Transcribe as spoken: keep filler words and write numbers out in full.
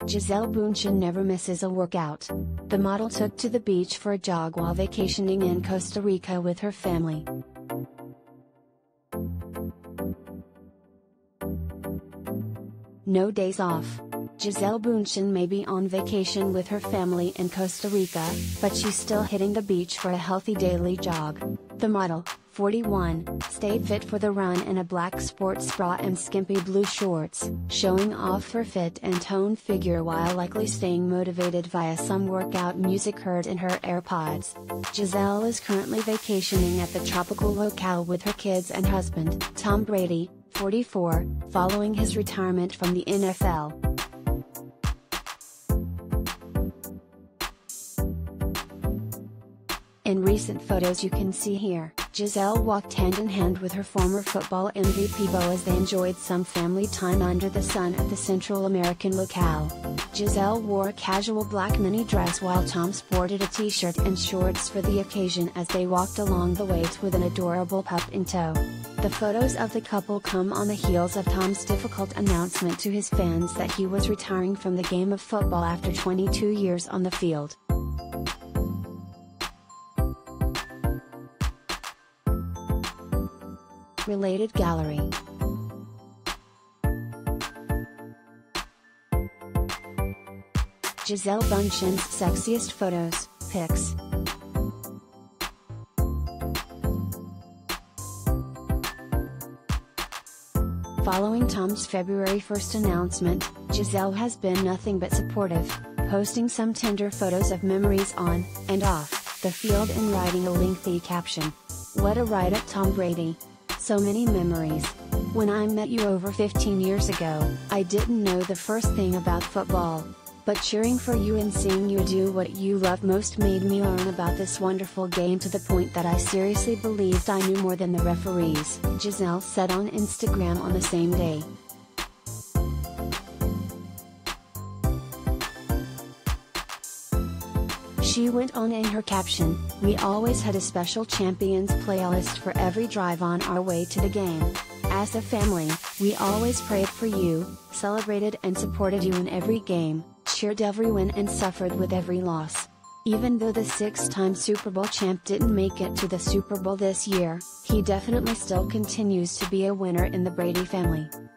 Gisele Bundchen never misses a workout. The model took to the beach for a jog while vacationing in Costa Rica with her family. No days off. Gisele Bundchen may be on vacation with her family in Costa Rica, but she's still hitting the beach for a healthy daily jog. The model, forty-one, stayed fit for the run in a black sports bra and skimpy blue shorts, showing off her fit and toned figure while likely staying motivated via some workout music heard in her AirPods. Gisele is currently vacationing at the tropical locale with her kids and husband, Tom Brady, forty-four, following his retirement from the N F L. In recent photos you can see here, Gisele walked hand in hand with her former football M V P Bo as they enjoyed some family time under the sun at the Central American locale. Gisele wore a casual black mini dress while Tom sported a t-shirt and shorts for the occasion as they walked along the waves with an adorable pup in tow. The photos of the couple come on the heels of Tom's difficult announcement to his fans that he was retiring from the game of football after twenty-two years on the field. Related gallery. Gisele Bundchen's sexiest photos, pics. Following Tom's February first announcement, Gisele has been nothing but supportive, posting some tender photos of memories on, and off, the field and writing a lengthy caption. "What a ride at Tom Brady. So many memories. When I met you over fifteen years ago, I didn't know the first thing about football. But cheering for you and seeing you do what you love most made me learn about this wonderful game to the point that I seriously believed I knew more than the referees," Gisele said on Instagram on the same day. She went on in her caption, "We always had a special champions playlist for every drive on our way to the game. As a family, we always prayed for you, celebrated and supported you in every game, cheered every win and suffered with every loss. Even though the six-time Super Bowl champ didn't make it to the Super Bowl this year, he definitely still continues to be a winner in the Brady family."